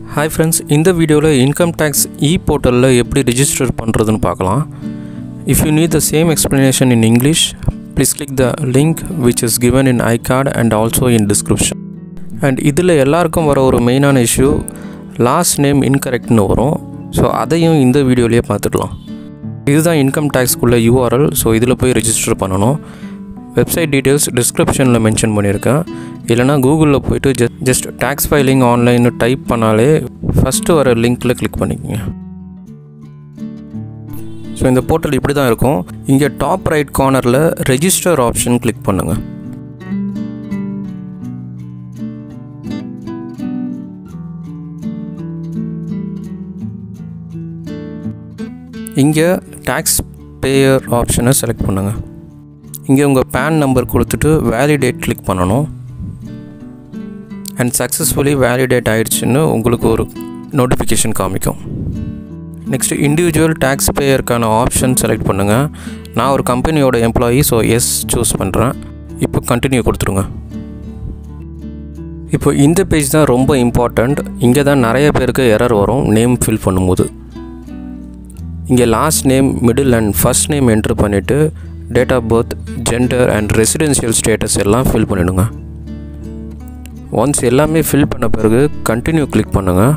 Hi friends, in the video income tax e-portal la eppadi register pandradhunu paakalam. If you need the same explanation in English, please click the link which is given in iCard and also in description. And idhula ellarkum vara oru main ana issue last name incorrect nu varum. So adayum indha video liye paathukalam. This is income tax kulla URL, so idhula poi register pananum. Website details description la mention பண்ணிருக்கேன். இல்லனா கூகுள்ல போய்ட்டு just tax filing online type பண்ணாலே first வர லிங்க்ல click பண்ணிக்கங்க. So இந்த portal இப்படி தான் இருக்கும். இங்க டாப் ரைட் கார்னர்ல ரெஜிஸ்டர் ஆப்ஷன் கிளிக் பண்ணுங்க. இங்க tax payer ஆப்ஷனை செலக்ட் பண்ணுங்க. இங்கே உங்கள் PAN நம்பர் கொடுத்துட்டு வேலிடேட் கிளிக் பண்ணணும். அண்ட் சக்ஸஸ்ஃபுல்லி வேலிடேட் ஆகிடுச்சின்னு உங்களுக்கு ஒரு நோட்டிஃபிகேஷன் காமிக்கும். நெக்ஸ்ட் இண்டிவிஜுவல் டேக்ஸ் பேயருக்கான ஆப்ஷன் செலக்ட் பண்ணுங்கள். நான் ஒரு கம்பெனியோட எம்ப்ளாயி, ஸோ எஸ் சூஸ் பண்ணுறேன். இப்போ கண்டினியூ கொடுத்துருங்க. இப்போ இந்த பேஜ் தான் ரொம்ப இம்பார்ட்டண்ட். இங்கே தான் நிறைய பேருக்கு எரர் வரும் நேம் ஃபில் பண்ணும்போது. இங்கே last name, middle and first name entry பண்ணிவிட்டு date of birth, gender and residential status எல்லாம் ஃபில் பண்ணிவிடுங்க. ஒன்ஸ் எல்லாமே ஃபில் பண்ண பிறகு கண்டினியூ கிளிக் பண்ணுங்கள்.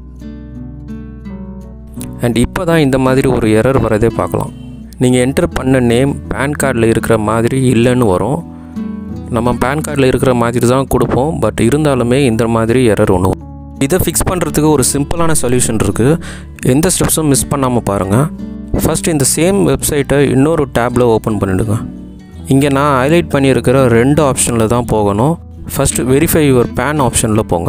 அண்ட் இப்போ தான் இந்த மாதிரி ஒரு எரர் வரதே பார்க்கலாம். நீங்கள் என்டர் பண்ண நேம் பேன் கார்டில் இருக்கிற மாதிரி இல்லைன்னு வரும். நம்ம பேன் கார்டில் இருக்கிற மாதிரி தான் கொடுப்போம், பட் இருந்தாலுமே இந்த மாதிரி எரர் ஒன்று. இதை ஃபிக்ஸ் பண்ணுறதுக்கு ஒரு சிம்பிளான சொல்யூஷன் இருக்குது. எந்த ஸ்டெப்ஸும் மிஸ் பண்ணாமல் பாருங்கள். ஃபஸ்ட் இந்த சேம் வெப்சைட்டை இன்னொரு டேப்பில் ஓப்பன் பண்ணிவிடுங்க. இங்கே நான் ஹைலைட் பண்ணியிருக்கிற ரெண்டு ஆப்ஷனில் தான் போகணும். ஃபஸ்ட் வெரிஃபை யுவர் பேன் ஆப்ஷனில் போங்க.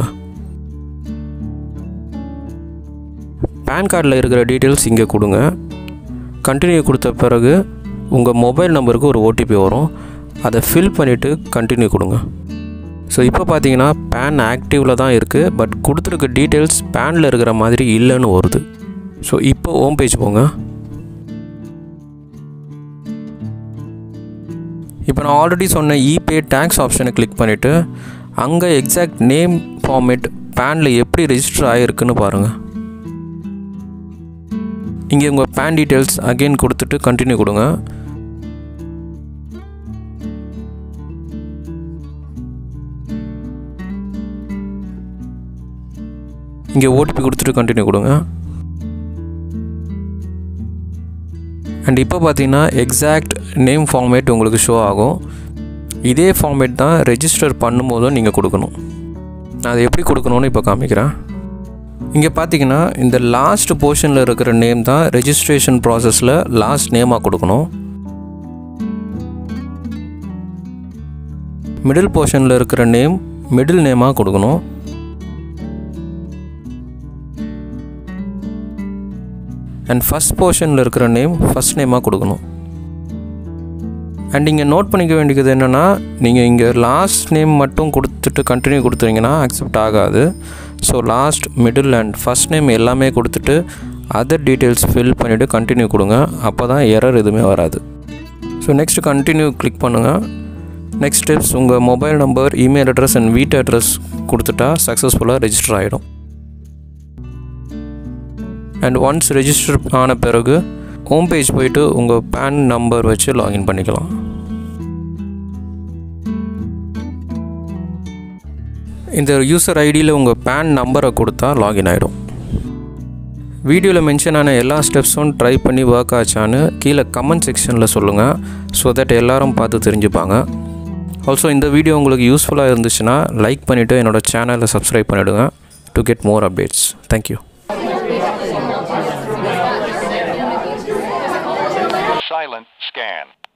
பேன் கார்டில் இருக்கிற டீட்டெயில்ஸ் இங்கே கொடுங்க. கண்டினியூ கொடுத்த பிறகு உங்கள் மொபைல் நம்பருக்கு ஒரு OTP வரும். அதை ஃபில் பண்ணிவிட்டு கண்டினியூ கொடுங்க. ஸோ இப்போ பார்த்தீங்கன்னா பேன் ஆக்டிவில் தான் இருக்குது, பட் கொடுத்துருக்க டீட்டெயில்ஸ் பேனில் இருக்கிற மாதிரி இல்லைன்னு வருது. ஸோ இப்போ ஹோம் பேஜ் போங்க. இப்போ நான் ஆல்ரெடி சொன்ன இபே டேக்ஸ் ஆப்ஷனை கிளிக் பண்ணிவிட்டு அங்கே எக்ஸாக்ட் நேம் ஃபார்மேட் பேனில் எப்படி ரெஜிஸ்டர் ஆகிருக்குன்னு பாருங்கள். இங்கே உங்கள் பேன் டீட்டெயில்ஸ் அகெயின் கொடுத்துட்டு கண்டினியூ கொடுங்க. இங்கே OTP கொடுத்துட்டு கண்டினியூ கொடுங்க. அண்ட் இப்போ பார்த்தீங்கன்னா எக்ஸாக்ட் நேம் ஃபார்மேட் உங்களுக்கு ஷோ ஆகும். இதே ஃபார்மேட் தான் ரெஜிஸ்டர் பண்ணும்போதும் நீங்கள் கொடுக்கணும். நான் அதை எப்படி கொடுக்கணும்னு இப்போ காமிக்கிறேன். இங்கே பார்த்தீங்கன்னா இந்த லாஸ்ட் போர்ஷனில் இருக்கிற நேம் தான் ரெஜிஸ்ட்ரேஷன் ப்ராசஸில் லாஸ்ட் நேமாக கொடுக்கணும். மிடில் போர்ஷனில் இருக்கிற நேம் மிடில் நேமாக கொடுக்கணும். அண்ட் ஃபஸ்ட் போர்ஷனில் இருக்கிற நேம் ஃபஸ்ட் நேமாக கொடுக்கணும். அண்ட் இங்கே நோட் பண்ணிக்க வேண்டியது என்னென்னா, நீங்கள் இங்கே லாஸ்ட் நேம் மட்டும் கொடுத்துட்டு கண்டினியூ கொடுத்துருங்கன்னா அக்செப்ட் ஆகாது. So last, middle and first name எல்லாமே கொடுத்துட்டு அதர் டீட்டெயில்ஸ் ஃபில் பண்ணிவிட்டு கண்டினியூ கொடுங்க. அப்போ தான் எரர் எதுவுமே வராது. ஸோ நெக்ஸ்ட் கண்டினியூ கிளிக் பண்ணுங்கள். நெக்ஸ்ட் ஸ்டெப்ஸ் உங்கள் mobile number, email address and வீட்டு அட்ரஸ் கொடுத்துட்டா சக்ஸஸ்ஃபுல்லாக ரெஜிஸ்டர் ஆகிடும். அண்ட் ஒன்ஸ் ரெஜிஸ்டர் ஆன பிறகு ஹோம் பேஜ் போய்ட்டு உங்கள் பேன் நம்பர் வச்சு லாகின் பண்ணிக்கலாம். இந்த யூசர் ஐடியில் உங்கள் பேன் நம்பரை கொடுத்தா லாகின் ஆகிடும். வீடியோவில் மென்ஷன் ஆன எல்லா ஸ்டெப்ஸும் ட்ரை பண்ணி ஒர்க் ஆச்சான்னு கீழே கமெண்ட் செக்ஷனில் சொல்லுங்கள். ஸோ தட் எல்லோரும் பார்த்து தெரிஞ்சுப்பாங்க. ஆல்சோ இந்த வீடியோ உங்களுக்கு யூஸ்ஃபுல்லாக இருந்துச்சுன்னா லைக் பண்ணிவிட்டு என்னோடய சேனலை சப்ஸ்கிரைப் பண்ணிவிடுங்க to get more updates. Thank you. Silent scan.